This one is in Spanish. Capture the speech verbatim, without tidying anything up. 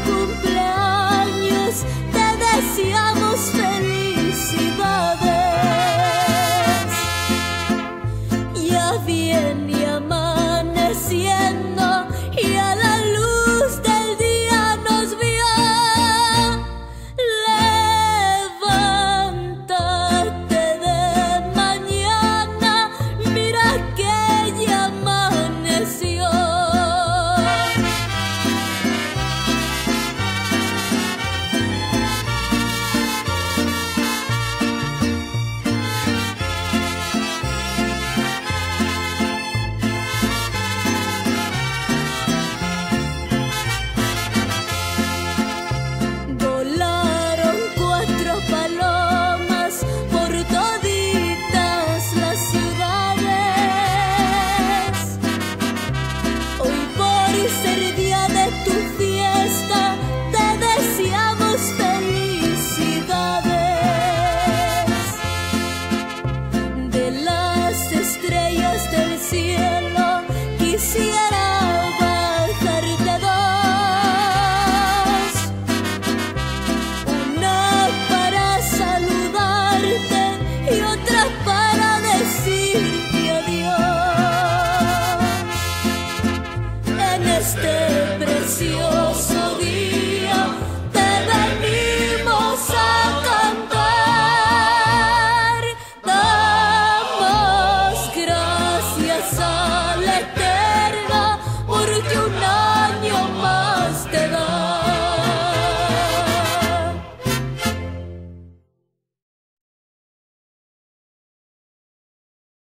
cumpleaños, te deseamos felicidades. Ya viene amaneciendo y a la luz del día nos vio. Levántate de mañana, mira que ya amaneció. Volaron cuatro palomas por toditas las ciudades. Hoy por ser día de tu fiesta, te deseamos felicidades. De las estrellas del cielo quisiera bajarte dos, una para saludarte y otra para decirte adiós. En este precioso día te venimos a cantar. Damos gracias al Eterno porque una